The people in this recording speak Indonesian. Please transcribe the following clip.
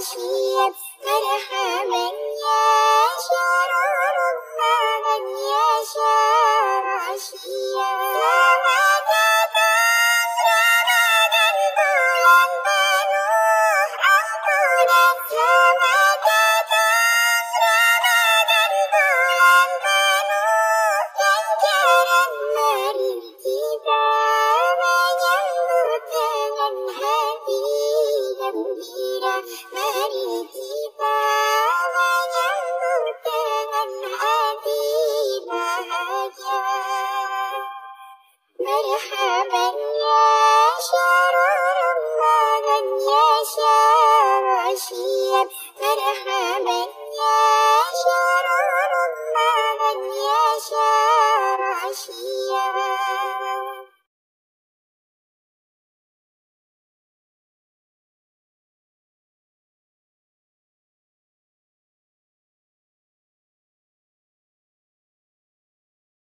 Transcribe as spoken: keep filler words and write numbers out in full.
عشيا مرحبا يا شهر رمضان يا شهر عشيا. Selamat datang Ramadan bulan penuh ampunan. Selamat datang Ramadan bulan penuh ganjaran. Mari kita menyambut dengan hati gembira. Mari kita menyambut dengan hati bahagia. Marhaban ya syahrul Ramadan ya syahr